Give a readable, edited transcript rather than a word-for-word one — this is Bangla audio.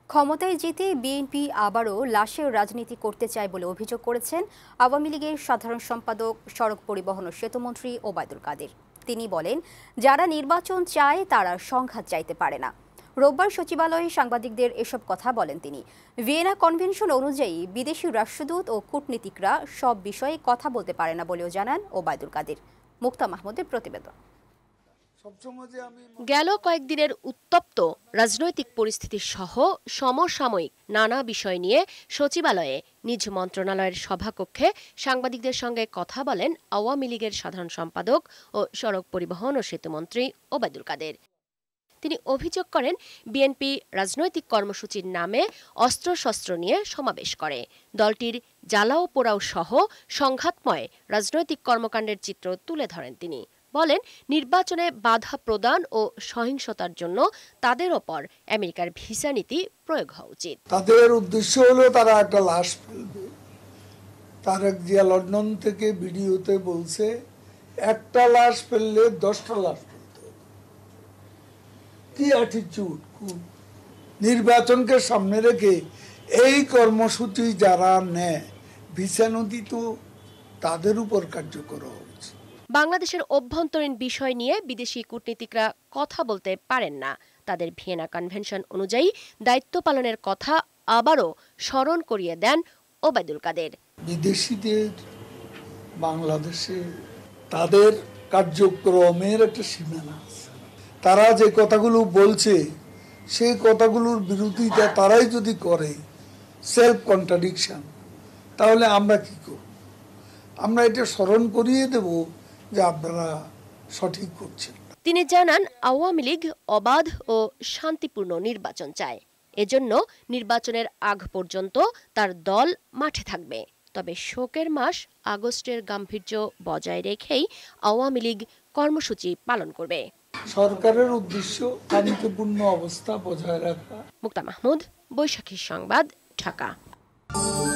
ক্ষমতায় যেতে বিএনপি আবারও লাশের রাজনীতি করতে চায় বলে অভিযোগ করেছেন আওয়ামী লীগের সাধারণ সম্পাদক, সড়ক পরিবহন ও সেতুমন্ত্রী ওবায়দুল কাদের। তিনি বলেন, যারা নির্বাচন চায় তারা সংঘাত চাইতে পারে না। রোববার সচিবালয়ে সাংবাদিকদের এসব কথা বলেন তিনি। ভিয়েনা কনভেনশন অনুযায়ী বিদেশি রাষ্ট্রদূত ও কূটনীতিকরা সব বিষয়ে কথা বলতে পারে না বলেও জানান ওবায়দুল কাদের। মুক্তা মাহমুদের প্রতিবেদন। গেল কয়েকদিনের উত্তপ্ত রাজনৈতিক পরিস্থিতি সহ সমসাময়িক নানা বিষয় নিয়ে সচিবালয়ে নিজ মন্ত্রণালয়ের সভাকক্ষে সাংবাদিকদের সঙ্গে কথা বলেন আওয়ামী লীগের সাধারণ সম্পাদক ও সড়ক পরিবহন ও সেতুমন্ত্রী ওবায়দুল কাদের। তিনি অভিযোগ করেন, বিএনপি রাজনৈতিক কর্মসূচির নামে অস্ত্রশস্ত্র নিয়ে সমাবেশ করে। দলটির জ্বালাও পোড়াও সহ সংঘাতময় রাজনৈতিক কর্মকাণ্ডের চিত্র তুলে ধরেন তিনি। বলেন, নির্বাচনে বাধা প্রদান ও সহিংসতার জন্য তাদের ওপর আমেরিকার ভিসা নীতি প্রয়োগ হওয়া উচিত। তাদের উদ্দেশ্য হলো তারা একটা লাশ ফেলবে। তারেক জিয়া লন্ডন থেকে ভিডিওতে বলছে, একটা লাশ ফেললে 10টা লাশ ফেলতে হবে। কি অ্যাটিটিউড! নির্বাচনকে সামনে রেখে এই কর্মসূচি যারা নেয়, ভিসা নীতি তো তাদের উপর কার্যকর হচ্ছে। বাংলাদেশের অভ্যন্তরীণ বিষয় নিয়ে বিদেশি কূটনীতিকরা কথা বলতে পারেন না। তাদের ভিয়েনা কনভেনশন অনুযায়ী দায়িত্ব পালনের কথা আবারও স্মরণ করিয়ে দেন ওবায়দুল কাদের। বিদেশিদের বাংলাদেশে তাদের কার্যক্রমের একটা সীমানা আছে। তারা যে কথাগুলো বলছে সেই কথাগুলোর বিরোধিতা তারাই যদি করে, সেলফ কন্ট্রাডিকশন, তাহলে আমরা কি করব? আমরা এটা স্মরণ করিয়ে দেব যে আপনারা সঠিক করছেন। তিনি জানান, আওয়ামী লীগ অবাধ ও শান্তিপূর্ণ নির্বাচন চায়। এজন্য নির্বাচনের আগ পর্যন্ত তার দল মাঠে থাকবে। তবে শোকের মাস আগস্টের গাম্ভীর্য বজায় রেখেই আওয়ামী লীগ কর্মসূচি পালন করবে। সরকারের উদ্দেশ্য শান্তিপূর্ণ অবস্থা বজায় রাখা। মুক্তা মাহমুদ, বৈশাখী সংবাদ, ঢাকা।